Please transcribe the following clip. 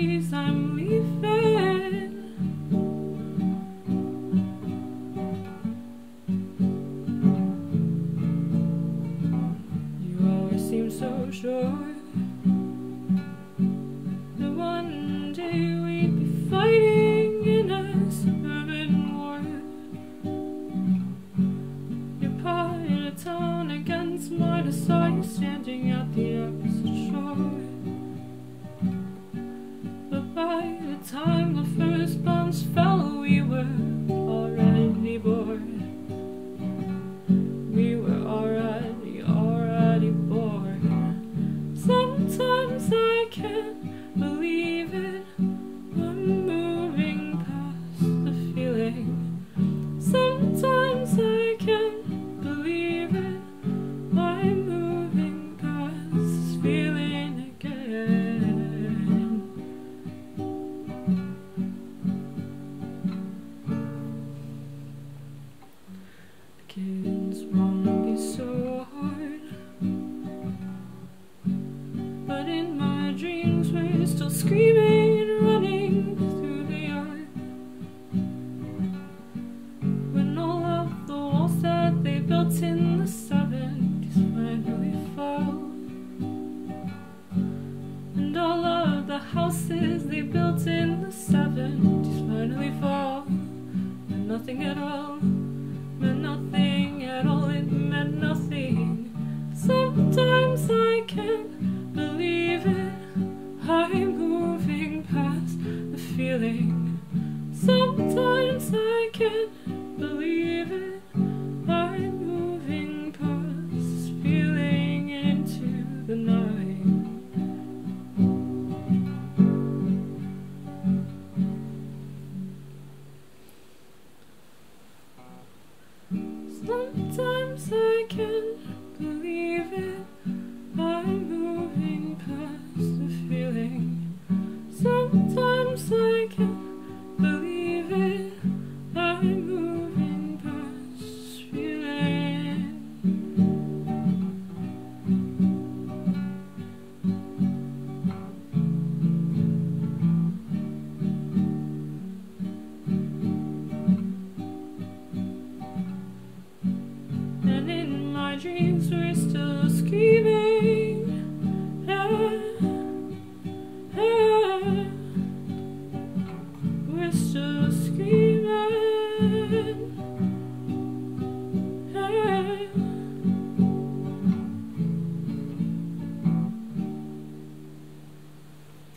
days I'm leaving. You always seem so sure that one day we'd be fighting in a suburban war. You're part of the town against mine. I saw you standing at the opposite shore. But by the time the first bombs fell, we were already bored. We were already bored. Sometimes I can't believe it. I'm moving past the feeling. Sometimes I can't believe it. I'm moving past this feeling again. The kids wanna be so hard, but in my dreams we're still screaming and running through the yard. When all of the walls that they built in the 70s finally fall, and all of the houses they built in the 70s finally fall, meant nothing at all, meant nothing at all, it meant nothing. Sometimes I can't believe it. I'm moving past the feeling. Sometimes I can't believe it. I'm moving past this feeling into the night. Sometimes I can't believe it. I'm moving past the feeling. Sometimes I can't believe it. I'm moving past this feeling. And in my dreams we're still screaming. We're still screaming.